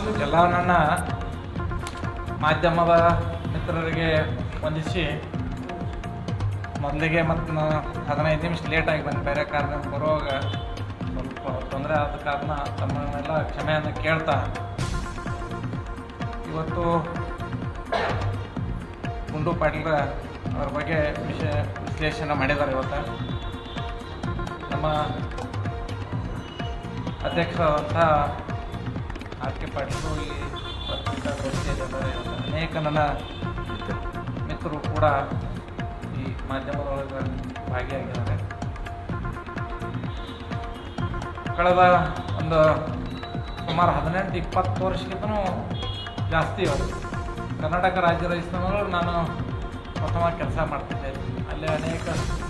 ಎಲ್ಲ ನನ್ನ ಮಾಧ್ಯಮದ ಮಿತ್ರರಿಗೆ ವಂದಿಸಿ, ಮೊದಲಿಗೆ ಮತ್ತು 15 ನಿಮಿಷ ಲೇಟಾಗಿ ಬಂದು ಬೇರೆ ಕಾರಣದಿಂದ ಬರುವಾಗ ಸ್ವಲ್ಪ ತೊಂದರೆ ಆದ ಕಾರಣ ತಮ್ಮನ್ನೆಲ್ಲ ಕ್ಷಮೆಯನ್ನು ಕೇಳ್ತಾ, ಇವತ್ತು ಗುಂಡು ಪಾಟೀಲ್ ಅವ್ರ ಬಗ್ಗೆ ವಿಶ್ಲೇಷಣೆ ಮಾಡಿದ್ದಾರೆ. ಇವತ್ತು ನಮ್ಮ ಅಧ್ಯಕ್ಷರಾದಂಥ ಆರ್ ಕೆ ಪಾಟೀಲು ಈ ಪತ್ರಿಕಾಗೋಷ್ಠಿಯಲ್ಲಿ ಅನೇಕ ನನ್ನ ಮಿತ್ರರು ಕೂಡ ಈ ಮಾಧ್ಯಮದೊಳಗೆ ಭಾಗಿಯಾಗಿದ್ದಾರೆ. ಕಳೆದ ಒಂದು ಸುಮಾರು 18-20 ವರ್ಷಕ್ಕಿಂತನೂ ಜಾಸ್ತಿ ಕರ್ನಾಟಕ ರಾಜ್ಯ ರೈತನವರು ನಾನು ಪ್ರಥಮ ಕೆಲಸ ಮಾಡ್ತಿದ್ದೆ. ಅಲ್ಲಿ ಅನೇಕ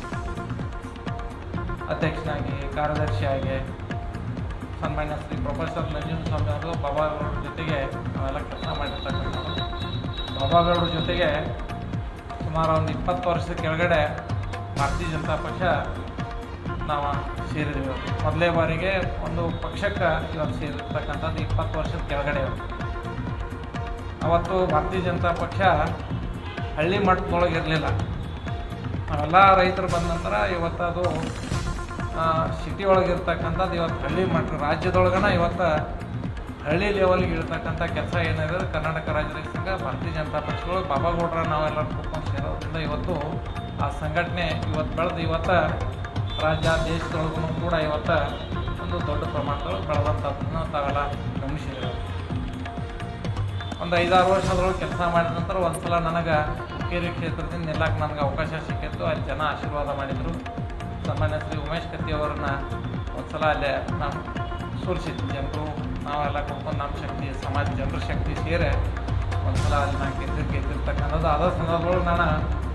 ಅಧ್ಯಕ್ಷನಾಗಿ, ಕಾರ್ಯದರ್ಶಿಯಾಗಿ ಸನ್ಮಾನ್ಯ ಶ್ರೀ ಪ್ರೊಫೆಸರ್ ನಂಜುಂಡಸ್ವಾಮಿ ಅವರು ಬಾಬಾಗೌಡರ ಜೊತೆಗೆ ನಾವೆಲ್ಲ ಕೆಲಸ ಮಾಡಿರ್ತಕ್ಕಂಥದ್ದು. ಬಾಬಾಗೌಡರ ಜೊತೆಗೆ ಸುಮಾರು ಒಂದು 20 ವರ್ಷದ ಕೆಳಗಡೆ ಭಾರತೀಯ ಜನತಾ ಪಕ್ಷ ನಾವು ಸೇರಿದ್ವಿ. ಮೊದಲೇ ಬಾರಿಗೆ ಒಂದು ಪಕ್ಷಕ್ಕೆ ಇವತ್ತು ಸೇರಿರ್ತಕ್ಕಂಥದ್ದು 20 ವರ್ಷದ ಕೆಳಗಡೆ. ಅವತ್ತು ಭಾರತೀಯ ಜನತಾ ಪಕ್ಷ ಹಳ್ಳಿ ಮಟ್ಟದೊಳಗೆ ಇರಲಿಲ್ಲ. ನಾವೆಲ್ಲ ರೈತರು ಬಂದ ನಂತರ ಇವತ್ತು ಅದು ಸಿಟಿ ಒಳಗೆ ಇರ್ತಕ್ಕಂಥದ್ದು ಇವತ್ತು ಹಳ್ಳಿ ಮಟ್ಟ ರಾಜ್ಯದೊಳಗನ ಇವತ್ತು ಹಳ್ಳಿ ಲೆವೆಲ್ಗೆ ಇರ್ತಕ್ಕಂಥ ಕೆಲಸ ಏನಿದೆ ಕರ್ನಾಟಕ ರಾಜ್ಯ ರೈತ ಸಂಘ, ಭಾರತೀಯ ಜನತಾ ಪಕ್ಷಗಳು, ಬಾಬಾಗೌಡರ ನಾವೆಲ್ಲರೂ ಕೂತ್ಕೊಂಡು ಸೇರೋದ್ರಿಂದ ಇವತ್ತು ಆ ಸಂಘಟನೆ ಇವತ್ತು ಬೆಳೆದು ಇವತ್ತು ರಾಜ್ಯ ದೇಶದೊಳಗೂ ಕೂಡ ಇವತ್ತು ಒಂದು ದೊಡ್ಡ ಪ್ರಮಾಣದೊಳಗೆ ಬೆಳೆದಂಥದ್ದನ್ನು ತಾವೆಲ್ಲ ಗಮನಿಸಿದ್ದೇವೆ. ಒಂದು 5-6 ವರ್ಷದೊಳಗೆ ಕೆಲಸ ಮಾಡಿದ ನಂತರ ಒಂದು ಸಲ ನನಗೆ ಹುಕ್ಕೇರಿ ಕ್ಷೇತ್ರದಿಂದ ನಿಲ್ಲಕ್ಕೆ ನನಗೆ ಅವಕಾಶ ಸಿಕ್ಕಿತ್ತು. ಅಲ್ಲಿ ಜನ ಆಶೀರ್ವಾದ ಮಾಡಿದರು. ಸನ್ಮಾನ್ಯ ಶ್ರೀ ಉಮೇಶ್ ಕತ್ತಿಯವರನ್ನ ಒಂದು ಸಲ ಅಲ್ಲೇ ನಾವು ಸೋಲಿಸಿದ್ವಿ. ಜನರು ನಾವೆಲ್ಲ ಕೊಡ್ಕೊಂಡು ನಮ್ಮ ಶಕ್ತಿ, ಸಮಾಜ ಜನರ ಶಕ್ತಿ ಸೇರಿ ಒಂದು ಸಲ ಅಲ್ಲಿ ನಾನು ಗೆದ್ದಿರ್ತಕ್ಕಂಥದ್ದು. ಅದರ ಸಂದರ್ಭದೊಳಗೆ ನಾನು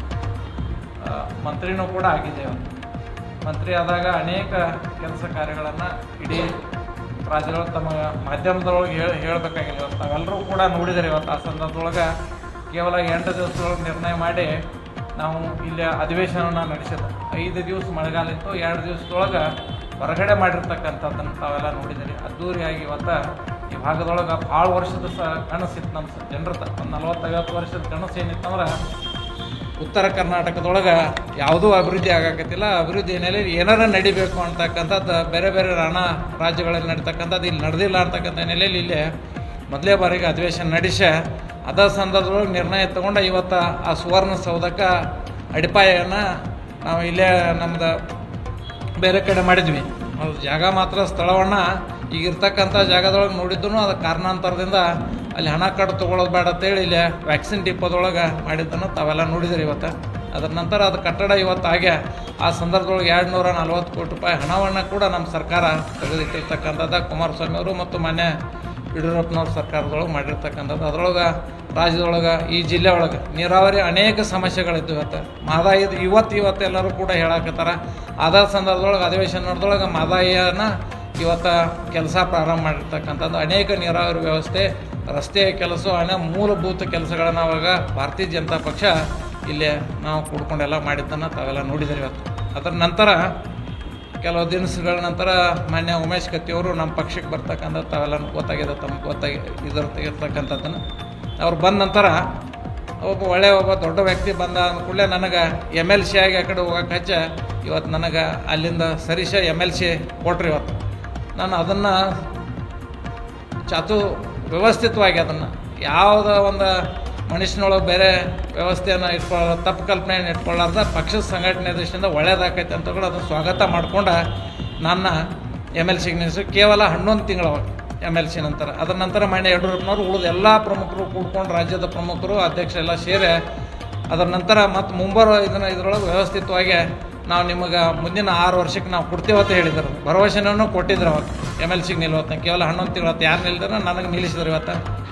ಮಂತ್ರಿನೂ ಕೂಡ ಆಗಿದ್ದೇವೆ. ಮಂತ್ರಿ ಆದಾಗ ಅನೇಕ ಕೆಲಸ ಕಾರ್ಯಗಳನ್ನು ಇಡೀ ರಾಜ್ಯದೊಳಗೆ ತಮ್ಮ ಮಾಧ್ಯಮದೊಳಗೆ ಹೇಳಬೇಕಾಗಿಲ್ಲ. ತಾವೆಲ್ಲರೂ ಕೂಡ ನೋಡಿದರೆ ಇವತ್ತು ಆ ಸಂದರ್ಭದೊಳಗೆ ಕೇವಲ 8 ದಿವಸದೊಳಗೆ ನಿರ್ಣಯ ಮಾಡಿ ನಾವು ಇಲ್ಲಿ ಅಧಿವೇಶನವನ್ನು ನಡೆಸಿದ್ದು. 5 ದಿವಸ ಮಳೆಗಾಲ ಇತ್ತು, 2 ದಿವಸದೊಳಗೆ ಹೊರಗಡೆ ಮಾಡಿರ್ತಕ್ಕಂಥದ್ದನ್ನು ತಾವೆಲ್ಲ ನೋಡಿದ್ದೀರಿ. ಅದ್ದೂರಿಯಾಗಿ ಇವತ್ತು ಈ ಭಾಗದೊಳಗೆ ಭಾಳ ವರ್ಷದ ಕನಸಿತ್ತು ನಮ್ಮ ಜನರದ್ದು. ಒಂದು 40-50 ವರ್ಷದ ಕನಸು ಏನಿತ್ತಂದ್ರೆ ಉತ್ತರ ಕರ್ನಾಟಕದೊಳಗೆ ಯಾವುದೂ ಅಭಿವೃದ್ಧಿ ಆಗಾಕತ್ತಿಲ್ಲ, ಅಭಿವೃದ್ಧಿ ಏನೆಲ್ಲ ಏನಾರ ನಡಿಬೇಕು ಅಂತಕ್ಕಂಥದ್ದು ಬೇರೆ ಬೇರೆ ರಾಜ್ಯಗಳಲ್ಲಿ ನಡೀತಕ್ಕಂಥದ್ದು ಇಲ್ಲಿ ನಡೆದಿಲ್ಲ ಅಂತಕ್ಕಂಥ ಹಿನ್ನೆಲೆಯಲ್ಲಿ ಇಲ್ಲೇ ಮೊದಲೇ ಬಾರಿಗೆ ಅಧಿವೇಶನ ನಡೆಸಿ ಅದ ಸಂದರ್ಭದೊಳಗೆ ನಿರ್ಣಯ ತಗೊಂಡು ಇವತ್ತು ಆ ಸುವರ್ಣಸೌಧಕ್ಕೆ ಅಡಿಪಾಯವನ್ನು ನಾವು ಇಲ್ಲೇ ನಮ್ಮದು ಬೇರೆ ಕಡೆ ಮಾಡಿದ್ವಿ. ಅದು ಜಾಗ ಮಾತ್ರ ಸ್ಥಳವನ್ನು ಈಗಿರ್ತಕ್ಕಂಥ ಜಾಗದೊಳಗೆ ನೋಡಿದ್ದು ಅದು ಕಾರಣಾಂತರದಿಂದ ಅಲ್ಲಿ ಹಣ ಕಟ್ಟು ತೊಗೊಳೋದು ಬೇಡ ಅಂತೇಳಿ ಇಲ್ಲಿ ವ್ಯಾಕ್ಸಿನ್ ಡಿಪೋದೊಳಗೆ ಮಾಡಿದ್ದನ್ನು ತಾವೆಲ್ಲ ನೋಡಿದ್ರಿ ಇವತ್ತು. ಅದರ ನಂತರ ಅದು ಕಟ್ಟಡ ಇವತ್ತು ಹಾಗೆ ಆ ಸಂದರ್ಭದೊಳಗೆ 240 ಕೋಟಿ ರೂಪಾಯಿ ಹಣವನ್ನು ಕೂಡ ನಮ್ಮ ಸರ್ಕಾರ ತೆಗೆದಿಟ್ಟಿರ್ತಕ್ಕಂಥದ್ದು ಕುಮಾರಸ್ವಾಮಿ ಅವರು ಮತ್ತು ಮಾನ್ಯ ಯಡಿಯೂರಪ್ಪನವ್ರ ಸರ್ಕಾರದೊಳಗೆ ಮಾಡಿರ್ತಕ್ಕಂಥದ್ದು. ಅದರೊಳಗೆ ರಾಜ್ಯದೊಳಗೆ ಈ ಜಿಲ್ಲೆ ಒಳಗೆ ನೀರಾವರಿ ಅನೇಕ ಸಮಸ್ಯೆಗಳಿದ್ದು ಇವತ್ತು ಎಲ್ಲರೂ ಕೂಡ ಹೇಳಕತ್ತಾರ. ಅದ ಸಂದರ್ಭದೊಳಗೆ ಅಧಿವೇಶನ ನಡೆದೊಳಗೆ ಮಹದಾಯಿನ ಇವತ್ತು ಕೆಲಸ ಪ್ರಾರಂಭ ಮಾಡಿರ್ತಕ್ಕಂಥದ್ದು. ಅನೇಕ ನೀರಾವರಿ ವ್ಯವಸ್ಥೆ, ರಸ್ತೆ ಕೆಲಸ, ಮೂಲಭೂತ ಕೆಲಸಗಳನ್ನು ಅವಾಗ ಭಾರತೀಯ ಜನತಾ ಪಕ್ಷ ಇಲ್ಲೇ ನಾವು ಕೂಡ್ಕೊಂಡೆಲ್ಲ ಮಾಡಿದ್ದನ್ನು ತಾವೆಲ್ಲ ನೋಡಿದರೆ ಇವತ್ತು. ಅದರ ನಂತರ ಕೆಲವು ದಿನಗಳ ನಂತರ ಮಾನ್ಯ ಉಮೇಶ್ ಕತ್ತಿಯವರು ನಮ್ಮ ಪಕ್ಷಕ್ಕೆ ಬರ್ತಕ್ಕಂಥದ್ದು ತಾವೆಲ್ಲ ಗೊತ್ತಾಗಿದೆ, ತಮಗೆ ಇರ್ತಕ್ಕಂಥದ್ದನ್ನು. ಅವ್ರು ಬಂದ ನಂತರ ಒಬ್ಬ ದೊಡ್ಡ ವ್ಯಕ್ತಿ ಬಂದ ಕೂಡಲೇ ನನಗೆ MLC ಆಗಿ ಆ ಕಡೆ ಹೋಗಕ್ಕೆ ಹಚ್ಚ ಇವತ್ತು ನನಗೆ ಅಲ್ಲಿಂದ ಸರಿಸ MLC ಕೊಟ್ರಿ. ಇವತ್ತು ನಾನು ಅದನ್ನು ವ್ಯವಸ್ಥಿತವಾಗಿ ಅದನ್ನು ಯಾವುದೋ ಒಂದು ಮನುಷ್ಯನೊಳಗೆ ಬೇರೆ ವ್ಯವಸ್ಥೆಯನ್ನು ಇಟ್ಕೊಳ್ಳೋ ತಪ್ಪು ಕಲ್ಪನೆಯನ್ನು ಇಟ್ಕೊಳ್ಳಾರ್ದ ಪಕ್ಷದ ಸಂಘಟನೆ ದೃಷ್ಟಿಯಿಂದ ಒಳ್ಳೇದಾಕೈತೆ ಅಂತ ಕೂಡ ಅದನ್ನು ಸ್ವಾಗತ ಮಾಡ್ಕೊಂಡು ನನ್ನ MLCಗೆ ನಿಲ್ಲಿಸಿ ಕೇವಲ 11 ತಿಂಗಳು MLC ನಂತರ. ಅದರ ನಂತರ ಮಾನ್ಯ ಯಡಿಯೂರಪ್ಪನವರು ಉಳಿದ ಎಲ್ಲ ಪ್ರಮುಖರು ಕೂಡ್ಕೊಂಡು ರಾಜ್ಯದ ಪ್ರಮುಖರು ಅಧ್ಯಕ್ಷರೆಲ್ಲ ಸೇರಿ ಅದರ ನಂತರ ಮತ್ತು ಮುಂಬರುವ ಇದರೊಳಗೆ ವ್ಯವಸ್ಥಿತವಾಗಿ ನಾವು ನಿಮಗೆ ಮುಂದಿನ 6 ವರ್ಷಕ್ಕೆ ನಾವು ಕೊಡ್ತೇವೆ ಅಂತ ಹೇಳಿದ್ರು. ಭರವಸೆನೂ ಕೊಟ್ಟಿದ್ರು ಅವಾಗ MLCಗೆ ನಿಲ್ಲುವತ್ತ. ಕೇವಲ 11 ತಿಂಗಳು ಯಾರು ನಿಲ್ದಾರ ನನಗೆ ನಿಲ್ಲಿಸಿದ್ರು ಇವತ್ತು.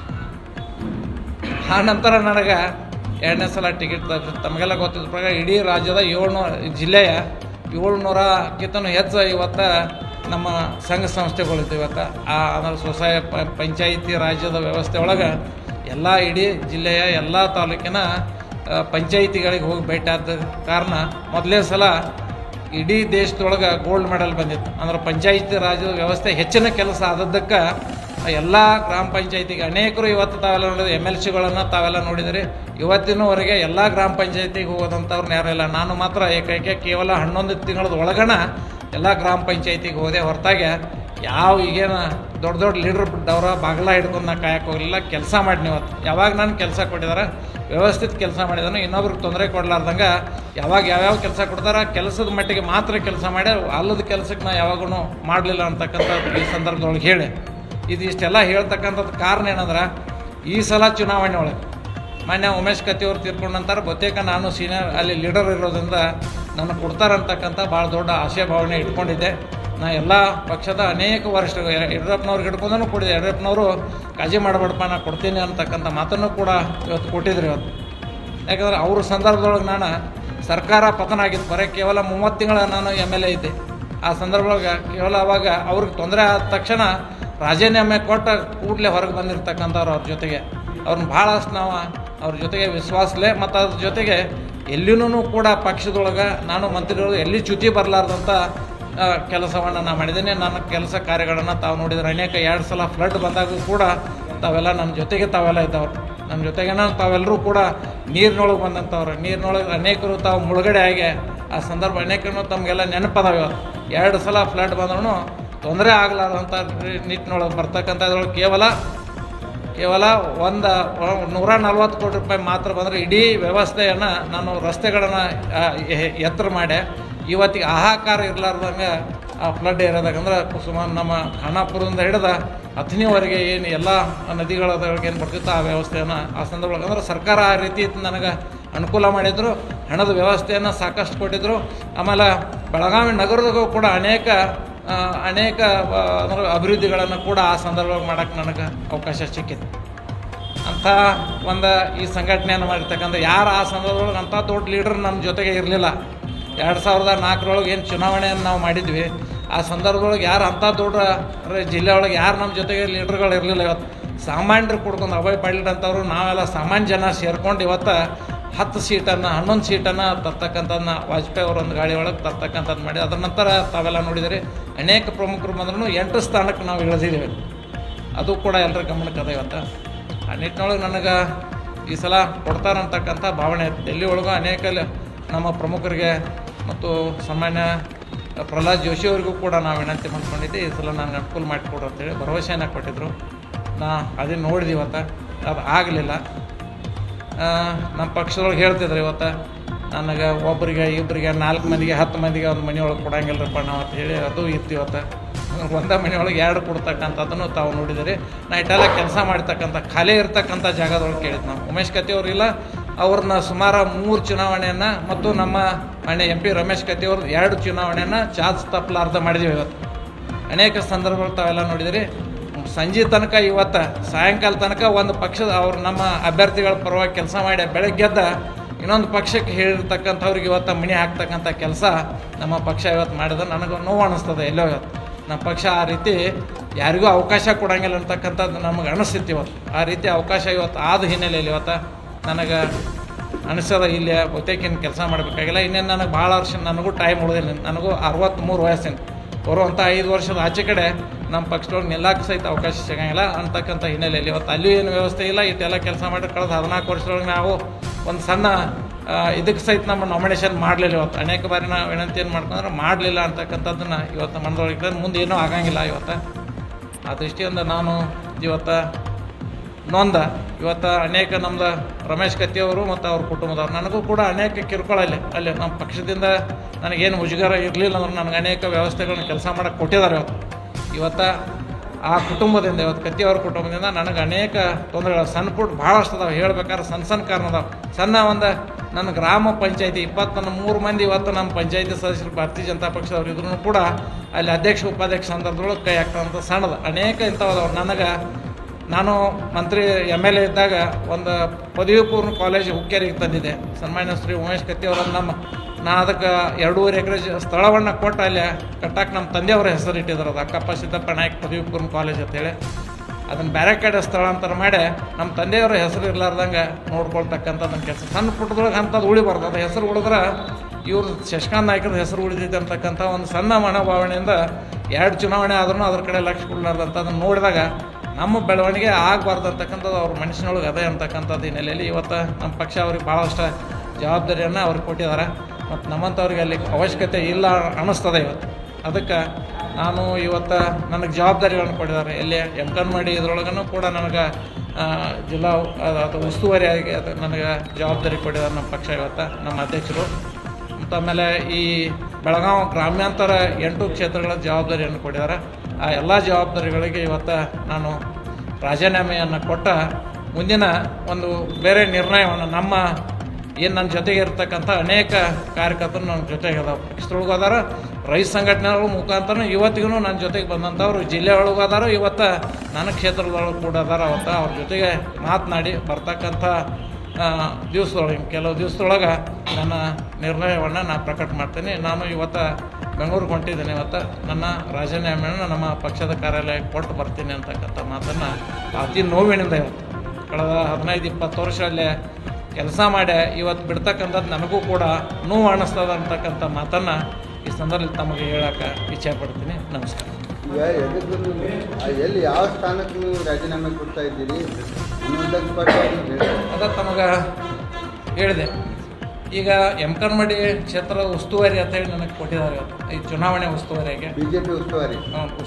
ಆ ನಂತರ ನನಗೆ 2ನೇ ಸಲ ಟಿಕೆಟ್ ತಮಗೆಲ್ಲ ಗೊತ್ತಿದ್ದ ಪ್ರಕಾರ ಇಡೀ ರಾಜ್ಯದ 700 ಜಿಲ್ಲೆಯ 700ಕ್ಕಿಂತನೂ ಹೆಚ್ಚು ಇವತ್ತು ನಮ್ಮ ಸಂಘ ಸಂಸ್ಥೆಗಳಿದ್ದು ಇವತ್ತು. ಅಂದರೆ ಪಂಚಾಯಿತಿ ರಾಜ್ಯದ ವ್ಯವಸ್ಥೆ ಒಳಗೆ ಎಲ್ಲ ಇಡೀ ಜಿಲ್ಲೆಯ ಎಲ್ಲ ತಾಲೂಕಿನ ಪಂಚಾಯಿತಿಗಳಿಗೆ ಹೋಗಿ ಭೇಟಿ ಆದ ಕಾರಣ ಮೊದಲೇ ಸಲ ಇಡೀ ದೇಶದೊಳಗೆ ಗೋಲ್ಡ್ ಮೆಡಲ್ ಬಂದಿತ್ತು. ಅಂದ್ರೆ ಪಂಚಾಯಿತಿ ರಾಜ್ಯದ ವ್ಯವಸ್ಥೆ ಹೆಚ್ಚಿನ ಕೆಲಸ ಆದದ್ದಕ್ಕೆ ಎಲ್ಲ ಗ್ರಾಮ ಪಂಚಾಯತಿಗೆ ಅನೇಕರು ಇವತ್ತು ತಾವೆಲ್ಲ ನೋಡಿದ್ರೆ MLCಗಳನ್ನು ತಾವೆಲ್ಲ ನೋಡಿದರೆ ಇವತ್ತಿನವರೆಗೆ ಎಲ್ಲ ಗ್ರಾಮ ಪಂಚಾಯತಿಗೆ ಹೋಗೋದಂಥವ್ರನ್ನ ಯಾರೂ ಇಲ್ಲ. ನಾನು ಮಾತ್ರ ಏಕೈಕ ಕೇವಲ 11 ತಿಂಗಳದ ಒಳಗಣ ಎಲ್ಲ ಗ್ರಾಮ ಪಂಚಾಯತಿಗೆ ಹೋದೆ ಹೊರತಾಗೆ ಯಾವ ಈಗೇನು ದೊಡ್ಡ ದೊಡ್ಡ ಲೀಡ್ರ್ ಬಿಟ್ಟವ್ರ ಬಾಗಿಲ ಹಿಡ್ಕೊಂಡು ನಾ ಕಾಯಕ್ಕೆ ಹೋಗಲಿಲ್ಲ. ಕೆಲಸ ಮಾಡಿ ಇವತ್ತು ಯಾವಾಗ ನಾನು ಕೆಲಸ ಕೊಟ್ಟಿದ್ದಾರೆ ವ್ಯವಸ್ಥಿತ ಕೆಲಸ ಮಾಡಿದಾನೆ, ಇನ್ನೊಬ್ರಿಗೆ ತೊಂದರೆ ಕೊಡಲಾರ್ದಂಗೆ ಯಾವಾಗ ಯಾವ್ಯಾವ ಕೆಲಸ ಕೊಡ್ತಾರೆ ಕೆಲಸದ ಮಟ್ಟಿಗೆ ಮಾತ್ರ ಕೆಲಸ ಮಾಡಿ ಅಲ್ಲದ ಕೆಲಸಕ್ಕೆ ನಾ ಯಾವಾಗೂ ಮಾಡಲಿಲ್ಲ ಅಂತಕ್ಕಂಥದ್ದು ಈ ಸಂದರ್ಭದೊಳಗೆ ಹೇಳಿ ಇದಿಷ್ಟೆಲ್ಲ ಹೇಳ್ತಕ್ಕಂಥದ್ದು ಕಾರಣ ಏನಂದ್ರೆ ಈ ಸಲ ಚುನಾವಣೆ ಒಳಗೆ ಮಾನ್ಯ ಉಮೇಶ್ ಕತ್ತಿಯವ್ರು ತೀರ್ಕೊಂಡ ನಂತರ ಬಹುತೇಕ ನಾನು ಸೀನಿಯರ್ ಅಲ್ಲಿ ಲೀಡರ್ ಇರೋದ್ರಿಂದ ನನಗೆ ಕೊಡ್ತಾರಂತಕ್ಕಂಥ ಭಾಳ ದೊಡ್ಡ ಆಶಯ ಭಾವನೆ ಇಟ್ಕೊಂಡಿದ್ದೆ. ನಾ ಎಲ್ಲ ಪಕ್ಷದ ಅನೇಕ ವರಿಷ್ಠ ಯಡಿಯೂರಪ್ಪನವ್ರಿಗೆ ಹಿಡ್ಕೊಂಡೂ ಕೊಡಿದೆ. ಯಡಿಯೂರಪ್ಪನವರು ಕಾಳಜಿ ಮಾಡಬೇಡಪ್ಪ ನಾ ಕೊಡ್ತೀನಿ ಅಂತಕ್ಕಂಥ ಮಾತನ್ನು ಕೂಡ ಇವತ್ತು ಕೊಟ್ಟಿದ್ರು ಇವತ್ತು. ಯಾಕಂದ್ರೆ ಅವ್ರ ಸಂದರ್ಭದೊಳಗೆ ನಾನು ಸರ್ಕಾರ ಪತನ ಆಗಿತ್ತು, ಬರೀ ಕೇವಲ 30 ತಿಂಗಳ ನಾನು MLA ಇದ್ದೆ. ಆ ಸಂದರ್ಭದೊಳಗೆ ಕೇವಲ ಅವಾಗ ಅವ್ರಿಗೆ ತೊಂದರೆ ಆದ ತಕ್ಷಣ ರಾಜೀನಾಮೆ ಕೊಟ್ಟ ಕೂಡಲೇ ಹೊರಗೆ ಬಂದಿರ್ತಕ್ಕಂಥವ್ರು ಅವ್ರ ಜೊತೆಗೆ ಅವ್ರನ್ನ ಭಾಳಷ್ಟು ನಾವು ಅವ್ರ ಜೊತೆಗೆ ವಿಶ್ವಾಸಲೇ ಮತ್ತು ಅದ್ರ ಜೊತೆಗೆ ಎಲ್ಲಿನೂ ಕೂಡ ಪಕ್ಷದೊಳಗೆ ನಾನು ಮಂತ್ರಿಗಳು ಎಲ್ಲಿ ಚ್ಯುತಿ ಬರಲಾರ್ದಂಥ ಕೆಲಸವನ್ನು ನಾನು ಮಾಡಿದ್ದೇನೆ. ನನ್ನ ಕೆಲಸ ಕಾರ್ಯಗಳನ್ನು ತಾವು ನೋಡಿದರೆ ಅನೇಕ 2 ಸಲ ಫ್ಲಡ್ ಬಂದಾಗೂ ಕೂಡ ತಾವೆಲ್ಲ ನನ್ನ ಜೊತೆಗೆ ತಾವೆಲ್ಲ ಇದ್ದವ್ರು. ನಮ್ಮ ಜೊತೆಗೇನ ತಾವೆಲ್ಲರೂ ಕೂಡ ನೀರಿನೊಳಗೆ ಬಂದಂಥವ್ರು. ನೀರಿನೊಳಗೆ ಅನೇಕರು ತಾವು ಮುಳುಗಡೆ ಆಗಿ ಆ ಸಂದರ್ಭ ಅನೇಕರು ತಮಗೆಲ್ಲ ನೆನಪದಾವೆ. 2 ಸಲ ಫ್ಲಡ್ ಬಂದ್ರೂ ತೊಂದರೆ ಆಗಲಾರ್ದಂಥ ನಿಟ್ಟಿನೊಳಗೆ ಬರ್ತಕ್ಕಂಥ ಇದ್ರೊಳಗೆ ಕೇವಲ 140 ಕೋಟಿ ರೂಪಾಯಿ ಮಾತ್ರ ಬಂದರೆ ಇಡೀ ವ್ಯವಸ್ಥೆಯನ್ನು ನಾನು ರಸ್ತೆಗಳನ್ನು ಎತ್ತರ ಮಾಡಿ ಇವತ್ತಿಗೆ ಹಾಹಾಕಾರ ಇರಲಾರ್ದಂಗೆ ಆ ಫ್ಲಡ್ ಇರೋದಾಗಂದ್ರೆ ಸುಮಾರು ನಮ್ಮ ಖಾನಾಪುರದಿಂದ ಹಿಡಿದ ಅಥಣಿವರೆಗೆ ಏನು ಎಲ್ಲ ನದಿಗಳೊಳಗೆ ಏನು ಬರ್ತಿತ್ತು ಆ ವ್ಯವಸ್ಥೆಯನ್ನು ಆ ಸಂದರ್ಭದೊಳಗೆ ಅಂದ್ರೆ ಸರ್ಕಾರ ಆ ರೀತಿ ನನಗೆ ಅನುಕೂಲ ಮಾಡಿದರು. ಹಣದ ವ್ಯವಸ್ಥೆಯನ್ನು ಸಾಕಷ್ಟು ಕೊಟ್ಟಿದ್ದರು. ಆಮೇಲೆ ಬೆಳಗಾವಿ ನಗರದಾಗೂ ಕೂಡ ಅನೇಕ ಅಂದ್ರೆ ಅಭಿವೃದ್ಧಿಗಳನ್ನು ಕೂಡ ಆ ಸಂದರ್ಭದಲ್ಲಿ ಮಾಡೋಕ್ಕೆ ನನಗೆ ಅವಕಾಶ ಸಿಕ್ಕಿತ್ತು. ಅಂಥ ಒಂದು ಈ ಸಂಘಟನೆಯನ್ನು ಮಾಡಿರ್ತಕ್ಕಂಥ ಯಾರು ಆ ಸಂದರ್ಭದೊಳಗೆ ಅಂಥ ದೊಡ್ಡ ಲೀಡರ್ ನಮ್ಮ ಜೊತೆಗೆ ಇರಲಿಲ್ಲ. 2004 ಏನು ಚುನಾವಣೆಯನ್ನು ನಾವು ಮಾಡಿದ್ವಿ ಆ ಸಂದರ್ಭದೊಳಗೆ ಯಾರು ಅಂಥ ದೊಡ್ಡ ಜಿಲ್ಲೆ ಒಳಗೆ ಯಾರು ನಮ್ಮ ಜೊತೆಗೆ ಲೀಡರ್ಗಳು ಇರಲಿಲ್ಲ. ಇವತ್ತು ಸಾಮಾನ್ಯರು ಕೊಡ್ಕೊಂಡು ಅಭಯ್ ಪಾಟೀಲ್ ಅಂತವರು ನಾವೆಲ್ಲ ಸಾಮಾನ್ಯ ಜನ ಸೇರ್ಕೊಂಡು ಇವತ್ತು 10 ಸೀಟನ್ನು 11 ಸೀಟನ್ನು ತರ್ತಕ್ಕಂಥದ್ದನ್ನ ವಾಜಪೇಯಿ ಅವರ ಒಂದು ಗಾಡಿ ಒಳಗೆ ತರ್ತಕ್ಕಂಥದ್ದು ಮಾಡಿ ಅದರ ನಂತರ ತಾವೆಲ್ಲ ನೋಡಿದರೆ ಅನೇಕ ಪ್ರಮುಖರು ಬಂದ್ರೂ 8 ಸ್ಥಾನಕ್ಕೆ ನಾವು ಇಳಿದಿದ್ದೀವಿ. ಅದು ಕೂಡ ಎಲ್ಲರ ಗಮನಕ್ಕೆ ಅದ. ಇವತ್ತು ಆ ನಿಟ್ಟಿನೊಳಗೆ ನನಗೆ ಈ ಸಲ ಕೊಡ್ತಾರಂತಕ್ಕಂಥ ಭಾವನೆ ಇತ್ತು. ಡೆಲ್ಲಿ ಒಳಗೂ ಅನೇಕ ನಮ್ಮ ಪ್ರಮುಖರಿಗೆ ಮತ್ತು ಸಾಮಾನ್ಯ ಪ್ರಹ್ಲಾದ್ ಜೋಶಿ ಅವರಿಗೂ ಕೂಡ ನಾವು ವಿನಂತಿ ಮಾಡ್ಕೊಂಡಿದ್ದೆ ಈ ಸಲ ನನಗೆ ಅನುಕೂಲ ಮಾಡಿಕೊಡ್ರು ಅಂತೇಳಿ ಭರವಸೆಯನ್ನು ಕೊಟ್ಟಿದ್ದರು. ನಾ ಅದನ್ನು ನೋಡಿದೆ. ಇವತ್ತು ಅದು ಆಗಲಿಲ್ಲ. ನಮ್ಮ ಪಕ್ಷದೊಳಗೆ ಹೇಳ್ತಿದ್ರು ಇವತ್ತು ನನಗೆ ಒಬ್ಬರಿಗೆ ಇಬ್ಬರಿಗೆ 4 ಮಂದಿಗೆ 10 ಮಂದಿಗೆ ಒಂದು ಮನೆಯೊಳಗೆ ಕೊಡಂಗಿಲ್ಲರಪ್ಪ ನಾವು ಅಂತ ಹೇಳಿ ಅದು ಇತ್ತು. ಇವತ್ತು ಒಂದೇ ಮನೆಯೊಳಗೆ 2 ಕೊಡ್ತಕ್ಕಂಥದ್ದನ್ನು ತಾವು ನೋಡಿದಿರಿ. ನಾ ಇಟ್ಟೆಲ್ಲ ಕೆಲಸ ಮಾಡ್ತಕ್ಕಂಥ ಖಾಲಿ ಇರ್ತಕ್ಕಂಥ ಜಾಗದೊಳಗೆ ಕೇಳಿದ್ದು ನಾವು ಉಮೇಶ್ ಕತ್ತಿಯವ್ರಿಲ್ಲ ಅವ್ರನ್ನ ಸುಮಾರು 3 ಚುನಾವಣೆಯನ್ನು ಮತ್ತು ನಮ್ಮ ಮಾನ್ಯ MP ರಮೇಶ್ ಕತ್ತಿಯವ್ರ 2 ಚುನಾವಣೆಯನ್ನು ಚಾರ್ಜ್ ತಪ್ಪಲಾರ್ದ ಮಾಡಿದ್ದೀವಿ. ಇವತ್ತು ಅನೇಕ ಸಂದರ್ಭಗಳು ತಾವೆಲ್ಲ ನೋಡಿದಿರಿ. ಸಂಜೆ ತನಕ ಇವತ್ತು ಸಾಯಂಕಾಲ ತನಕ ಒಂದು ಪಕ್ಷದ ಅವ್ರು ನಮ್ಮ ಅಭ್ಯರ್ಥಿಗಳ ಪರವಾಗಿ ಕೆಲಸ ಮಾಡಿ ಬೆಳಗ್ಗೆದ್ದ ಇನ್ನೊಂದು ಪಕ್ಷಕ್ಕೆ ಹೇಳಿರ್ತಕ್ಕಂಥವ್ರಿಗೆ ಇವತ್ತು ಮಣಿ ಹಾಕ್ತಕ್ಕಂಥ ಕೆಲಸ ನಮ್ಮ ಪಕ್ಷ ಇವತ್ತು ಮಾಡಿದ್ರೆ ನನಗೆ ನೋವು ಅನ್ನಿಸ್ತದೆ. ಎಲ್ಲೋ ಇವತ್ತು ನಮ್ಮ ಪಕ್ಷ ಆ ರೀತಿ ಯಾರಿಗೂ ಅವಕಾಶ ಕೊಡೋಂಗಿಲ್ಲ ಅಂತಕ್ಕಂಥದ್ದು ನಮಗೆ ಅನಿಸ್ತಿತ್ತು. ಇವತ್ತು ಆ ರೀತಿ ಅವಕಾಶ ಇವತ್ತು ಆದ ಹಿನ್ನೆಲೆಯಲ್ಲಿ ಇವತ್ತು ನನಗೆ ಅನಿಸೋದ ಇಲ್ಲಿ ಬಹುತೇಕಿನ ಕೆಲಸ ಮಾಡಬೇಕಾಗಿಲ್ಲ. ಇನ್ನೇನು ನನಗೆ ಭಾಳ ವರ್ಷ ನನಗೂ ಟೈಮ್ ಉಳಿದಿಲ್ಲ. ನನಗೂ 63 ವಯಸ್ಸಿನ ಬರುವಂಥ 5 ವರ್ಷದ ಆಚೆ ಕಡೆ ನಮ್ಮ ಪಕ್ಷದೊಳಗೆ ನಿಲ್ಲಕ್ಕೆ ಸಹಿತ ಅವಕಾಶ ಸಿಗೋಂಗಿಲ್ಲ ಅಂತಕ್ಕಂಥ ಹಿನ್ನೆಲೆಯಲ್ಲಿ ಇವತ್ತು ಅಲ್ಲೂ ಏನು ವ್ಯವಸ್ಥೆ ಇಲ್ಲ. ಇಷ್ಟೆಲ್ಲ ಕೆಲಸ ಮಾಡಿ ಕಳೆದ 14 ವರ್ಷದೊಳಗೆ ನಾವು ಒಂದು ಸಣ್ಣ ಇದಕ್ಕೆ ಸಹಿತ ನಮ್ಮ ನಾಮಿನೇಷನ್ ಮಾಡಲಿಲ್ಲ. ಇವತ್ತು ಅನೇಕ ಬಾರಿ ನಾವು ವಿನಂತಿಯನ್ನು ಮಾಡ್ಕೊಂಡ್ರೆ ಮಾಡಲಿಲ್ಲ ಅಂತಕ್ಕಂಥದ್ದನ್ನು ಇವತ್ತು ಮನದೊಳಗೆ ಮುಂದೆ ಏನೂ ಆಗಂಗಿಲ್ಲ. ಇವತ್ತು ಆ ದೃಷ್ಟಿಯಿಂದ ನಾನು ಇವತ್ತು ಇವತ್ತು ಅನೇಕ ನಮ್ಮದು ರಮೇಶ್ ಕತ್ತಿಯವರು ಮತ್ತು ಅವ್ರ ಕುಟುಂಬದವ್ರು ನನಗೂ ಕೂಡ ಅನೇಕ ಕಿರುಕುಳ ಅಲ್ಲಿ ನಮ್ಮ ಪಕ್ಷದಿಂದ ನನಗೇನು ಮುಜುಗರ ಇರಲಿಲ್ಲ ಅಂದ್ರೆ ನನಗೆ ಅನೇಕ ವ್ಯವಸ್ಥೆಗಳನ್ನ ಕೆಲಸ ಮಾಡೋಕ್ಕೆ ಕೊಟ್ಟಿದ್ದಾರೆ. ಇವತ್ತು ಆ ಕುಟುಂಬದಿಂದ ಇವತ್ತು ಕತ್ತಿಯವ್ರ ಕುಟುಂಬದಿಂದ ನನಗೆ ಅನೇಕ ತೊಂದರೆಗಳು ಸಣ್ಣ ಪುಟ್ಟ ಭಾಳಷ್ಟು ಅದಾವೆ. ಹೇಳ್ಬೇಕಾದ್ರೆ ಸಣ್ಣ ಕಾರಣ ಅದಾವೆ. ಸಣ್ಣ ಒಂದು ನನ್ನ ಗ್ರಾಮ ಪಂಚಾಯತಿ 23 ಮಂದಿ ಇವತ್ತು ನಮ್ಮ ಪಂಚಾಯತಿ ಸದಸ್ಯರು ಭಾರತೀಯ ಜನತಾ ಪಕ್ಷದವ್ರು ಇದ್ರೂ ಕೂಡ ಅಲ್ಲಿ ಅಧ್ಯಕ್ಷ ಉಪಾಧ್ಯಕ್ಷ ಸಂದರ್ಭದೊಳಗೆ ಕೈ ಹಾಕ್ತಂಥ ಸಣ್ಣದು ಅನೇಕ ಇಂಥವದವ್ರು. ನನಗೆ ನಾನು ಮಂತ್ರಿ MLA ಇದ್ದಾಗ ಒಂದು ಪದವಿ ಪೂರ್ವ ಕಾಲೇಜ್ ಹುಕ್ಕೇರಿಗೆ ತಂದಿದ್ದೆ. ಸನ್ಮಾನ್ಯ ಶ್ರೀ ಉಮೇಶ್ ಕತ್ತಿಯವ್ರನ್ನ ನಾ ಅದಕ್ಕೆ 2.5 ಎಕರೆ ಸ್ಥಳವನ್ನು ಕೊಟ್ಟು ಅಲ್ಲಿ ಕಟ್ಟಕ್ಕೆ ನಮ್ಮ ತಂದೆಯವರ ಹೆಸರು ಇಟ್ಟಿದ್ರು. ಅದು ಅಕ್ಕಪ್ಪ ಸಿದ್ದಪ್ಪ ನಾಯ್ಕ ಪದವಿ ಪೂರ್ವ ಕಾಲೇಜ್ ಅಂತೇಳಿ ಅದನ್ನು ಬೇರೆ ಕಡೆ ಸ್ಥಳಾಂತರ ಮಾಡಿ ನಮ್ಮ ತಂದೆಯವರ ಹೆಸರು ಇರಲಾರ್ದಂಗೆ ನೋಡ್ಕೊಳ್ತಕ್ಕಂಥದ್ದನ್ನು ಕೆಲಸ ಸಣ್ಣ ಪುಟ್ಟದೊಳಗೆ ಅಂಥದ್ದು ಉಳಿಬಾರ್ದು. ಅದು ಹೆಸರು ಉಳಿದ್ರೆ ಇವ್ರು ಶಶಿಕಾಂತ್ ನಾಯ್ಕರ ಹೆಸರು ಉಳಿದಿದೆ ಅಂತಕ್ಕಂಥ ಒಂದು ಸಣ್ಣ ಮನೋಭಾವನೆಯಿಂದ 2 ಚುನಾವಣೆ ಆದ್ರೂ ಅದ್ರ ಕಡೆ ಲಕ್ಷ್ಯ ಕೊಡಲಾರ್ದಂಥ ಅದನ್ನು ನೋಡಿದಾಗ ನಮ್ಮ ಬೆಳವಣಿಗೆ ಆಗಬಾರ್ದು ಅಂತಕ್ಕಂಥದ್ದು ಅವ್ರ ಮನುಷ್ಯನೊಳಗೆ ಅದೇ ಅಂತಕ್ಕಂಥದ್ದು ಹಿನ್ನೆಲೆಯಲ್ಲಿ ಇವತ್ತು ನಮ್ಮ ಪಕ್ಷ ಅವ್ರಿಗೆ ಭಾಳಷ್ಟು ಜವಾಬ್ದಾರಿಯನ್ನು ಅವ್ರಿಗೆ ಕೊಟ್ಟಿದ್ದಾರೆ ಮತ್ತು ನಮ್ಮಂಥವ್ರಿಗೆ ಅಲ್ಲಿ ಅವಶ್ಯಕತೆ ಇಲ್ಲ ಅನ್ನಿಸ್ತದೆ ಇವತ್ತು. ಅದಕ್ಕೆ ನಾನು ಇವತ್ತು ನನಗೆ ಜವಾಬ್ದಾರಿಗಳನ್ನು ಕೊಟ್ಟಿದ್ದಾರೆ. ಎಲ್ಲಿ ಮಾಡಿ ಇದ್ರೊಳಗೂ ಕೂಡ ನನಗೆ ಜಿಲ್ಲಾ ಅದು ಉಸ್ತುವಾರಿಯಾಗಿ ಅದು ನನಗೆ ಜವಾಬ್ದಾರಿ ಕೊಟ್ಟಿದ್ದಾರೆ ನಮ್ಮ ಪಕ್ಷ ಇವತ್ತು ನಮ್ಮ ಅಧ್ಯಕ್ಷರು. ಮತ್ತು ಆಮೇಲೆ ಈ ಬೆಳಗಾವಿ ಗ್ರಾಮಾಂತರ 8 ಕ್ಷೇತ್ರಗಳ ಜವಾಬ್ದಾರಿಯನ್ನು ಕೊಟ್ಟಿದ್ದಾರೆ. ಆ ಎಲ್ಲ ಜವಾಬ್ದಾರಿಗಳಿಗೆ ಇವತ್ತು ನಾನು ರಾಜೀನಾಮೆಯನ್ನು ಕೊಟ್ಟ ಮುಂದಿನ ಒಂದು ಬೇರೆ ನಿರ್ಣಯವನ್ನು ನಮ್ಮ ಏನು ನನ್ನ ಜೊತೆಗೆ ಇರ್ತಕ್ಕಂಥ ಅನೇಕ ಕಾರ್ಯಕರ್ತರು ನನ್ನ ಜೊತೆಗೆ ಅದಾವೆ. ಪಕ್ಷದೊಳಗೆ ಅದಾರ, ರೈತ ಸಂಘಟನೆಗಳ ಮುಖಾಂತರ ಇವತ್ತಿಗೂ ನನ್ನ ಜೊತೆಗೆ ಬಂದಂಥವ್ರು ಜಿಲ್ಲೆ ಒಳಗೆ ಅದಾರ, ಇವತ್ತು ನನ್ನ ಕ್ಷೇತ್ರದೊಳಗೆ ಕೂಡ ಅದಾರ. ಅವತ್ತು ಅವ್ರ ಜೊತೆಗೆ ಮಾತನಾಡಿ ಬರ್ತಕ್ಕಂಥ ದಿವಸದೊಳಗೆ ಕೆಲವು ದಿವಸದೊಳಗೆ ನನ್ನ ನಿರ್ಣಯವನ್ನು ನಾನು ಪ್ರಕಟ ಮಾಡ್ತೀನಿ. ನಾನು ಇವತ್ತು ಬೆಂಗಳೂರಿಗೆ ಹೊಂಟಿದ್ದೀನಿ. ಇವತ್ತು ನನ್ನ ರಾಜೀನಾಮೆಯನ್ನು ನಮ್ಮ ಪಕ್ಷದ ಕಾರ್ಯಾಲಯಕ್ಕೆ ಕೊಟ್ಟು ಬರ್ತೀನಿ ಅಂತಕ್ಕಂಥ ಮಾತನ್ನು ಅತಿ ನೋವಿನಿಂದ ಇವತ್ತು ಕಳೆದ 15-20 ವರ್ಷ ಅಲ್ಲೇ ಕೆಲಸ ಮಾಡಿ ಇವತ್ತು ಬಿಡ್ತಕ್ಕಂಥದ್ದು ನನಗೂ ಕೂಡ ನೋವು ಅನ್ನಿಸ್ತದ ಅಂತಕ್ಕಂಥ ಮಾತನ್ನು ಈ ಸಂದರ್ಭದಲ್ಲಿ ತಮಗೆ ಹೇಳೋಕೆ ಇಚ್ಛೆ ಪಡ್ತೀನಿ. ನಮಸ್ಕಾರ. ಎಲ್ಲಿ ಯಾವ ಸ್ಥಾನಕ್ಕೆ ನೀವು ರಾಜೀನಾಮೆ ಕೊಡ್ತಾ ಇದ್ದೀರಿ ಅದ ತಮಗೆ ಹೇಳಿದೆ. ಈಗ ಮಾಡಿ ಕ್ಷೇತ್ರದ ಉಸ್ತುವಾರಿ ಅಂತ ಹೇಳಿ ನನಗೆ ಕೊಟ್ಟಿದ್ದಾರೆ ಇವತ್ತು ಈ ಚುನಾವಣೆ ಉಸ್ತುವಾರಿಗೆ. ಬಿಜೆಪಿ ಉಸ್ತುವಾರಿ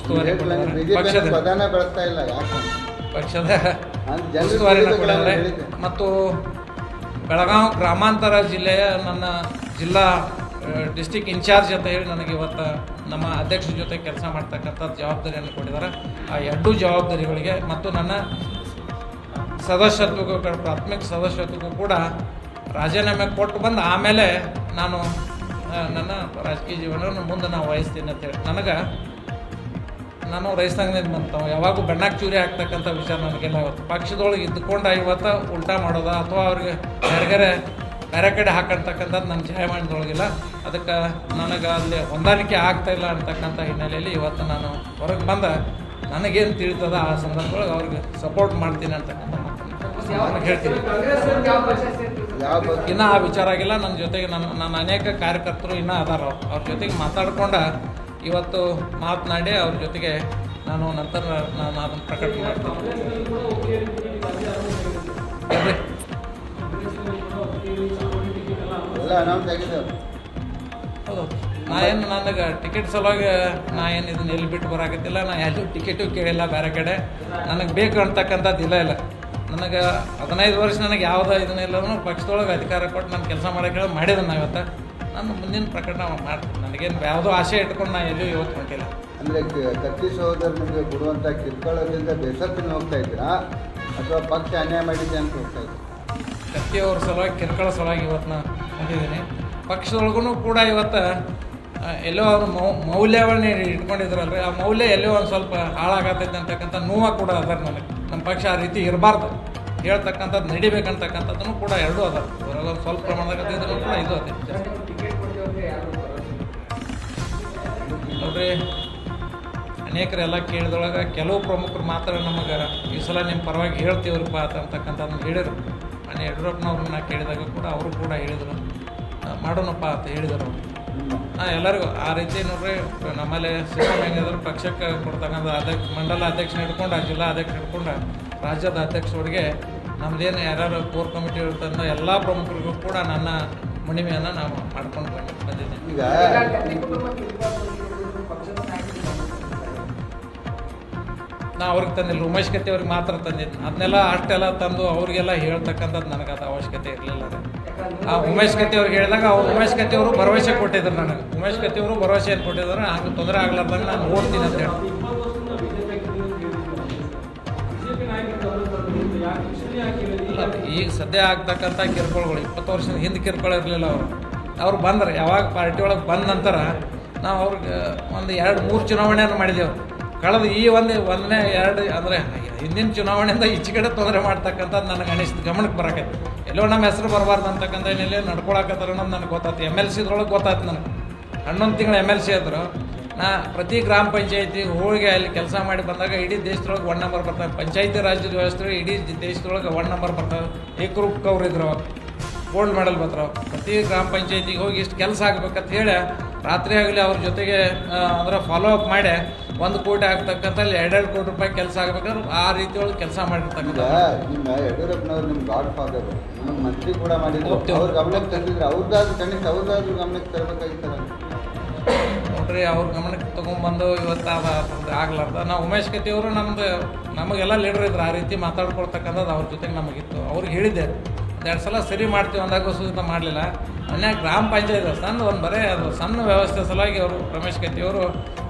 ಪಕ್ಷದ ಬೆಳೆಸ್ತಾ ಇಲ್ಲ, ಪಕ್ಷದ ಉಸ್ತುವಾರಿನ ಕೊಟ್ಟಿದ್ದಾರೆ. ಮತ್ತು ಬೆಳಗಾವಿ ಗ್ರಾಮಾಂತರ ಜಿಲ್ಲೆಯ ನನ್ನ ಜಿಲ್ಲಾ ಡಿಸ್ಟಿಕ್ ಇನ್ಚಾರ್ಜ್ ಅಂತ ಹೇಳಿ ನನಗೆ ಇವತ್ತು ನಮ್ಮ ಅಧ್ಯಕ್ಷರ ಜೊತೆ ಕೆಲಸ ಮಾಡ್ತಕ್ಕಂಥ ಜವಾಬ್ದಾರಿಯನ್ನು ಕೊಟ್ಟಿದ್ದಾರೆ. ಆ 2 ಜವಾಬ್ದಾರಿಗಳಿಗೆ ಮತ್ತು ನನ್ನ ಸದಸ್ಯತ್ವಕ್ಕೂ ಪ್ರಾಥಮಿಕ ಸದಸ್ಯತ್ವಕ್ಕೂ ಕೂಡ ರಾಜೀನಾಮೆ ಕೊಟ್ಟು ಬಂದು ಆಮೇಲೆ ನಾನು ನನ್ನ ರಾಜಕೀಯ ಜೀವನವನ್ನು ಮುಂದೆ ನಾವು ವಹಿಸ್ತೀನಿ ಅಂತೇಳಿ ನಾನು ರೈತ ಸಂಘದಿಂದ ಬಂತಾವ ಯಾವಾಗೂ ಬಣ್ಣಕ್ಕೆ ಚೂರಿ ಹಾಕ್ತಕ್ಕಂಥ ವಿಚಾರ ನನಗೆಲ್ಲ ಇವತ್ತು ಪಕ್ಷದೊಳಗೆ ಇದ್ದುಕೊಂಡು ಇವತ್ತು ಉಲ್ಟಾ ಮಾಡೋದ ಅಥವಾ ಅವ್ರಿಗೆ ಬೇರೆ ಕಡೆ ಹಾಕಂತಕ್ಕಂಥದ್ದು ನನ್ನ ಜಾಯಮಾನದೊಳಗಿಲ್ಲ. ಅದಕ್ಕೆ ನನಗೆ ಅಲ್ಲಿ ಹೊಂದಾಣಿಕೆ ಆಗ್ತಾಯಿಲ್ಲ ಅಂತಕ್ಕಂಥ ಹಿನ್ನೆಲೆಯಲ್ಲಿ ಇವತ್ತು ನಾನು ಹೊರಗೆ ಬಂದ ನನಗೇನು ತಿಳಿತದ ಆ ಸಂದರ್ಭದೊಳಗೆ ಅವ್ರಿಗೆ ಸಪೋರ್ಟ್ ಮಾಡ್ತೀನಿ ಅಂತಕ್ಕಂಥ ಮಾತನ್ನು ಹೇಳ್ತೀನಿ. ಇನ್ನೂ ಆ ವಿಚಾರ ಆಗಿಲ್ಲ. ನನ್ನ ಜೊತೆಗೆ ನನ್ನ ಅನೇಕ ಕಾರ್ಯಕರ್ತರು ಇನ್ನೂ ಅದಾರ. ಅವ್ರ ಜೊತೆಗೆ ಮಾತಾಡ್ಕೊಂಡು ಇವತ್ತು ಮಾತನಾಡಿ ಅವ್ರ ಜೊತೆಗೆ ನಾನು ನಂತರ ನಾನು ಅದನ್ನು ಪ್ರಕಟ ಮಾಡ್ತೀನಿ. ಹೌದು, ನನಗೆ ಟಿಕೆಟ್ ಸಲುವಾಗಿ ಏನು ಇದನ್ನ ಎಲ್ಲಿ ಬಿಟ್ಟು ಬರಾಕತ್ತಿಲ್ಲ. ನಾ ಎಲ್ಲೂ ಟಿಕೆಟು ಕೇಳಿಲ್ಲ ಬೇರೆ ಕಡೆ. ನನಗೆ ಬೇಕು ಅಂತಕ್ಕಂಥದ್ದು ಇಲ್ಲ. ನನಗೆ 15 ವರ್ಷ ನನಗೆ ಯಾವುದೋ ಇದನ್ನೆಲ್ಲರೂ ಪಕ್ಷದೊಳಗೆ ಅಧಿಕಾರ ಕೊಟ್ಟು ನಾನು ಕೆಲಸ ಮಾಡೋಕ್ಕೆ ಮಾಡಿದೆ. ಇವತ್ತು ನಾನು ಮುಂದಿನ ಪ್ರಕರಣ ಮಾಡ್ತೀನಿ. ನನಗೇನು ಯಾವುದೋ ಆಸೆ ಇಟ್ಕೊಂಡು ನಾನು ಎಲ್ಲೂ ಇವತ್ತು ಹೊಂಟಿಲ್ಲ. ಅಂದರೆ ಕತ್ತಿ ಸಹೋದರನಿಗೆ ಕೊಡುವಂಥ ಕಿರ್ಕೊಳ್ಳೋದ್ರಿಂದ ಬೇಸತ್ತಿನ ಹೋಗ್ತಾ ಇದ್ದೀರಾ ಅಥವಾ ಪಕ್ಷ ಅನ್ಯಾಯ ಮಾಡಿದ್ದೆ ಅಂತ ಹೋಗ್ತಾ ಇದ್ದೀರಾ? ಕತ್ತಿಯವ್ರ ಸಲುವಾಗಿ ಕಿರ್ಕೊಳ್ಳೋ ಸಲುವಾಗಿ ಇವತ್ತು ನಾನು ಹೊಂದಿದ್ದೀನಿ. ಪಕ್ಷದೊಳಗೂ ಕೂಡ ಇವತ್ತು ಎಲ್ಲೋ ಅವರು ಮೌಲ್ಯಗಳನ್ನ ಇಟ್ಕೊಂಡಿದ್ರಲ್ರಿ, ಆ ಮೌಲ್ಯ ಎಲ್ಲೋ ಒಂದು ಸ್ವಲ್ಪ ಹಾಳಾಗತ್ತೈತೆ ಅಂತಕ್ಕಂಥ ನೋವು ಕೂಡ ಅದಾರ ನನಗೆ. ನಮ್ಮ ಪಕ್ಷ ಆ ರೀತಿ ಇರಬಾರ್ದು ಹೇಳ್ತಕ್ಕಂಥದ್ದು ನಡಿಬೇಕಂತಕ್ಕಂಥದ್ದನ್ನು ಕೂಡ 2 ಅದಾರ. ಅವರೆಲ್ಲ ಸ್ವಲ್ಪ ಪ್ರಮಾಣದಾಗ ಇದ್ರೂ ಕೂಡ ಇದು ಅದೇ ನೋಡ್ರಿ. ಅನೇಕರೆಲ್ಲ ಕೇಳಿದೊಳಗೆ ಕೆಲವು ಪ್ರಮುಖರು ಮಾತ್ರ ನಮಗೆ ಈ ಸಲ ನಿಮ್ಮ ಪರವಾಗಿ ಹೇಳ್ತೀವ್ರಪ್ಪ ಅಂತಕ್ಕಂಥದ್ದನ್ನು ಹೇಳಿದರು. ಮನೆ ಯಡಿಯೂರಪ್ಪನವ್ರನ್ನ ನಾ ಕೇಳಿದಾಗ ಕೂಡ ಅವರು ಕೂಡ ಹೇಳಿದರು, ಮಾಡೋಣಪ್ಪ ಅಂತ ಹೇಳಿದರು. ಎಲ್ಲರಿಗೂ ಆ ರೀತಿ ನೋಡ್ರಿ. ನಮ್ಮಲ್ಲಿ ಸಿಸ್ಟಮ್ ಹೆಂಗಿದ್ರೆ ಪಕ್ಷಕ್ಕೆ ಕೊಡ್ತಕ್ಕಂಥ ಮಂಡಲ ಅಧ್ಯಕ್ಷನ ಹಿಡ್ಕೊಂಡು ಜಿಲ್ಲಾ ಅಧ್ಯಕ್ಷ ಹಿಡ್ಕೊಂಡು ರಾಜ್ಯದ ಅಧ್ಯಕ್ಷರಿಗೆ ನಮ್ಮದೇನು ಯಾರ್ಯಾರು ಕೋರ್ ಕಮಿಟಿ ಇರ್ತಂದ ಎಲ್ಲ ಪ್ರಮುಖರಿಗೂ ಕೂಡ ನನ್ನ ಮಣಿಮೆಯನ್ನು ನಾವು ಮಾಡ್ಕೊಂಡು ಬಂದಿದ್ದೀನಿ. ಈಗ ನಾ ಅವ್ರಿಗೆ ತಂದಿಲ್ಲ, ಉಮೇಶ್ ಕತ್ತಿ ಅವ್ರಿಗೆ ಮಾತ್ರ ತಂದಿದ್ದು. ಅದನ್ನೆಲ್ಲ ಅಷ್ಟೆಲ್ಲ ತಂದು ಅವ್ರಿಗೆಲ್ಲ ಹೇಳ್ತಕ್ಕಂಥದ್ದು ನನಗೆ ಅದು ಅವಶ್ಯಕತೆ ಇರಲಿಲ್ಲ. ಆ ಉಮೇಶ್ ಕತ್ತಿ ಅವ್ರಿಗೆ ಹೇಳಿದಾಗ ಉಮೇಶ್ ಕತ್ತಿ ಅವರು ಭರವಸೆ ಕೊಟ್ಟಿದ್ರು ನನಗೆ. ಉಮೇಶ್ ಕತ್ತಿ ಅವರು ಭರವಸೆ ಏನು ಕೊಟ್ಟಿದ್ರು, ಹಂಗೆ ತೊಂದರೆ ಆಗ್ಲಾರ್ದಂಗೆ ನಾನು ಓಡ್ತೀನಿ ಅಂತ ಹೇಳಿ. ಈಗ ಸದ್ಯ ಆಗ್ತಕ್ಕಂಥ ಕಿರ್ಕೊಳ್ಗಳು 20 ವರ್ಷದ ಹಿಂದೆ ಕಿರ್ಕೊಳ ಇರಲಿಲ್ಲ. ಅವ್ರು ಬಂದ್ರೆ ಯಾವಾಗ ಪಾರ್ಟಿ ಒಳಗೆ ಬಂದ ನಂತರ ನಾವು ಅವ್ರಿಗೆ ಒಂದು 2-3 ಚುನಾವಣೆಯನ್ನು ಮಾಡಿದೆವು. ಕಳೆದ ಈ ಒಂದನೇ 2 ಅಂದರೆ ಹಿಂದಿನ ಚುನಾವಣೆಯಿಂದ ಈಚೆ ಕಡೆ ತೊಂದರೆ ಮಾಡ್ತಕ್ಕಂಥದ್ದು ನನಗೆ ಅನಿಸ್ತು, ಗಮನಕ್ಕೆ ಬರಕೈತಿ. ಎಲ್ಲೋ ನಮ್ಮ ಹೆಸರು ಬರಬಾರ್ದು ಅಂತಕ್ಕಂಥ ಏನಿಲ್ಲ ನಡ್ಕೊಳಕತ್ತಾರ ಅನ್ನೋದು ನನಗೆ ಗೊತ್ತಾಯ್ತು. MLC ಇದ್ರೊಳಗೆ ಗೊತ್ತಾಯ್ತು ನನಗೆ. 11 ತಿಂಗಳು MLC ಇದ್ರು. ನಾ ಪ್ರತಿ ಗ್ರಾಮ ಪಂಚಾಯತಿ ಹೋಗಿ ಅಲ್ಲಿ ಕೆಲಸ ಮಾಡಿ ಬಂದಾಗ ಇಡೀ ದೇಶದೊಳಗೆ 1 ನಂಬರ್ ಬರ್ತದೆ. ಪಂಚಾಯತಿ ರಾಜ್ಯದ ವ್ಯವಸ್ಥೆ ಇಡೀ ದೇಶದೊಳಗೆ 1 ನಂಬರ್ ಬರ್ತದೆ. ಏಕರೂಪ ಕವ್ರು ಇದ್ರು, ಅವಾಗ ಗೋಲ್ಡ್ ಮೆಡಲ್ ಬರ್ತಾರ. ಪ್ರತಿ ಗ್ರಾಮ ಪಂಚಾಯತಿಗೆ ಹೋಗಿ ಇಷ್ಟು ಕೆಲಸ ಆಗ್ಬೇಕಂತ ಹೇಳಿ ರಾತ್ರಿ ಆಗಲಿ ಅವ್ರ ಜೊತೆಗೆ ಅಂದ್ರೆ ಫಾಲೋ ಅಪ್ ಮಾಡಿ 1 ಕೋಟಿ ಆಗ್ತಕ್ಕಂಥಲ್ಲಿ 2 ಕೋಟಿ ರೂಪಾಯಿ ಕೆಲಸ ಆಗ್ಬೇಕಾದ್ರೆ ಆ ರೀತಿ ಒಳಗೆ ಕೆಲಸ ಮಾಡಿರ್ತಕ್ಕಂಥ ನಿಮ್ಮ ಯಡಿಯೂರಪ್ಪನವ್ರು ನಿಮ್ಮ ಗಾಡ್ ಫಾದರ್ ನಿಮ್ಮ ಮಂತ್ರಿ ಕೂಡ ಮಾಡಿದ್ರು ಹೋಗ್ತೀವಿ. ಅವ್ರ ಗಮನಕ್ಕೆ ತಂದಿದ್ರೆ ಅವ್ರದ್ದಾದ್ರೂ ಕನಿಷ್ಠ ಅವ್ರದ್ದಾದ್ರೂ ಗಮನಕ್ಕೆ ತರಬೇಕಾಗಿತ್ತಲ್ಲ. ನೋಡ್ರಿ ಅವ್ರ ಗಮನಕ್ಕೆ ತೊಗೊಂಡ್ಬಂದು ಇವತ್ತು ಆಗ್ಲಾರ್ದ ನಾವು ಉಮೇಶ್ ಕತ್ತಿ ಅವರು ನಮಗೆಲ್ಲ ಲೀಡರ್ ಇದ್ರು ಆ ರೀತಿ ಮಾತಾಡ್ಕೊಳ್ತಕ್ಕಂಥದ್ದು ಅವ್ರ ಜೊತೆಗೆ ನಮಗಿತ್ತು ಅವ್ರಿಗೆ ಹೇಳಿದ್ದೆ 2 ಸಲ ಸರಿ ಮಾಡ್ತೀವಿ ಅಂದಾಗ ಸುತ್ತ ಮಾಡಲಿಲ್ಲ. ಮೊನ್ನೆ ಗ್ರಾಮ ಪಂಚಾಯತ್ ಸಣ್ಣ ಒಂದು ಬರೀ ಅದು ಸಣ್ಣ ವ್ಯವಸ್ಥೆ ಸಲುವಾಗಿ ಅವರು ರಮೇಶ್ ಕತ್ತಿ ಅವರು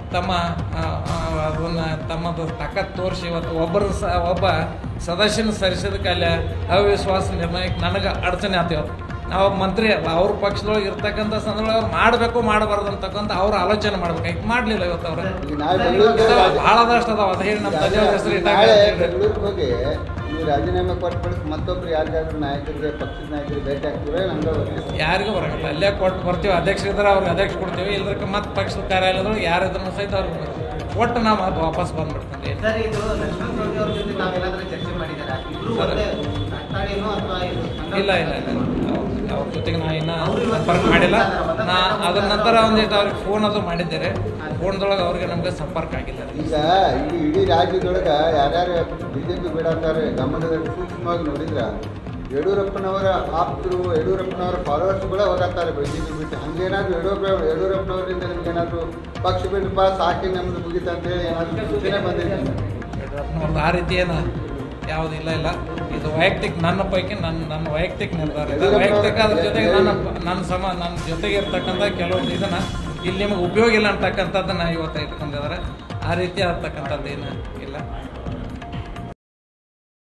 ಅದನ್ನು ತಮ್ಮದು ತಾಕತ್ತು ತೋರಿಸಿ ಇವತ್ತು ಒಬ್ಬ ಸದಸ್ಯನ ಸರಿಸಿದಕ್ಕೆ ಅಲ್ಲಿ ಅವಿಶ್ವಾಸ ನಿರ್ಣಯಕ್ಕೆ ನನಗೆ ಅಡಚಣೆ ಆಗ್ತೀವತ್ತು. ನಾವು ಮಂತ್ರಿ ಅವ್ರ ಪಕ್ಷದೊಳಗೆ ಇರ್ತಕ್ಕಂಥ ಸಂದರ್ಭ ಅವ್ರು ಮಾಡಬೇಕು ಮಾಡಬಾರ್ದು ಅಂತಕ್ಕಂಥ ಅವ್ರು ಆಲೋಚನೆ ಮಾಡ್ಬೇಕಾಯ್ತು ಮಾಡಲಿಲ್ಲ ಇವತ್ತು ಅವ್ರು ಭಾಳದಷ್ಟು ಅದಾವ ಅದು ಹೇಳಿ ನಮ್ಮ ತಂದೆಯವ್ರ ಹೆಸರು ನಾಳೆ ಬೆಂಗಳೂರಿಗೆ ಹೋಗಿ ನೀವು ರಾಜೀನಾಮೆ ಕೊಟ್ಬಿಟ್ಟು ಮತ್ತೊಬ್ರು ಯಾರಿಗಾದ್ರೂ ನಾಯಕರಿಗೆ ಪಕ್ಷದ ನಾಯಕರಿಗೆ ಭೇಟಿ ಆಗ್ತೀವಿ ನಮ್ಗೆ ಯಾರಿಗೂ ಬರೋಲ್ಲ. ಅಲ್ಲೇ ಕೊಟ್ಟು ಬರ್ತೀವಿ, ಅಧ್ಯಕ್ಷರಿದ್ರೆ ಅವ್ರಿಗೆ ಅಧ್ಯಕ್ಷ ಕೊಡ್ತೀವಿ, ಇಲ್ಲದಕ್ಕೆ ಮತ್ತೆ ಪಕ್ಷದ ಕಾರ್ಯಾಲಯದೊಳಗೆ ಯಾರಿದ್ರು ಸಹಿತ ಅವ್ರಿಗೆ ಒಟ್ಟು ನಾವು ಅದು ವಾಪಸ್ ಬಂದ್ಬಿಡ್ತೀವಿ. ಸರ್, ಇದು ಲಕ್ಷ್ಮಣ್ ಸವದಿ ಅವ್ರ ಜೊತೆ ತಾವೆಲ್ಲಾದ್ರೂ ಚರ್ಚೆ ಮಾಡಿದ್ದೀರಾ? ಇಲ್ಲ ಅವ್ರ ಜೊತೆಗೆ ನಾ ಇನ್ನೂ ಸಂಪರ್ಕ ಮಾಡಿಲ್ಲ. ನಾ ಅದ್ರ ನಂತರ ಒಂದಿಟ್ಟು ಅವ್ರಿಗೆ ಫೋನ್ ಅದು ಮಾಡಿದ್ದೇನೆ. ಫೋನ್ದೊಳಗೆ ಅವ್ರಿಗೆ ನಮ್ಗೆ ಸಂಪರ್ಕ ಆಗಿಲ್ಲ. ಈಗ ಇಡೀ ರಾಜ್ಯದೊಳಗೆ ಯಾರ್ಯಾರು ಬಿಜೆಪಿ ಬಿಡತ್ತಾರೆ ಗಮನದಲ್ಲಿ ಸೂಕ್ಷ್ಮವಾಗಿ ನೋಡಿದ್ರ ಯಡಿಯೂರಪ್ಪನವರ ಆಪ್ತರು ಯಡಿಯೂರಪ್ಪನವರ ಫಾಲೋವರ್ಸ್ಗಳೇ ಹೋಗತ್ತಾರೆ ಬಿಜೆಪಿ ಬಿಟ್ಟು. ಹಂಗೇನಾದ್ರು ಯಡಿಯೂರಪ್ಪನವರಿಂದ ನಿಮ್ಗೇನಾದ್ರು ಪಕ್ಷ ಬಿಡಪ್ಪ ಸಾಕಿ ನಮ್ದು ಮುಗಿತ ಅಂತೇಳಿ ಏನಾದ್ರು ಸೂಚನೆ ಬಂದಿದೆ? ಯಡಿಯೂರಪ್ಪನವ್ರದ್ದು ಆ ರೀತಿ ಏನು ಯಾವುದಿಲ್ಲ. ಇದು ವೈಯಕ್ತಿಕ ನನ್ನ ಪೈಕಿ ನನ್ನ ವೈಯಕ್ತಿಕ ನಿರ್ಧಾರ ಇದೆ. ವೈಯಕ್ತಿಕ ಅದ್ರ ಜೊತೆಗೆ ನನ್ನ ಜೊತೆಗೆ ಇರ್ತಕ್ಕಂಥ ಕೆಲವೊಂದು ಇದನ್ನು ಇಲ್ಲಿ ನಿಮಗೆ ಉಪಯೋಗ ಇಲ್ಲ ಅಂತಕ್ಕಂಥದ್ದನ್ನು ಇವತ್ತು ಇಟ್ಕೊಂಡಿದ್ದಾರೆ. ಆ ರೀತಿ ಆಗ್ತಕ್ಕಂಥದ್ದು ಏನು ಇಲ್ಲ.